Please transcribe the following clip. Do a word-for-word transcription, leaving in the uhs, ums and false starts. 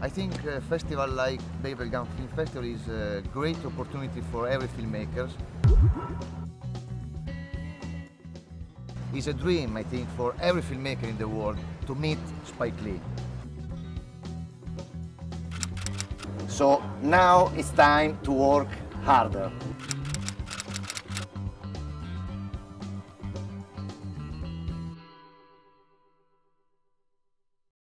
I think a festival like Bubblegum Film Festival is a great opportunity for every filmmaker. It's a dream, I think, for every filmmaker in the world to meet Spike Lee. So now it's time to work harder.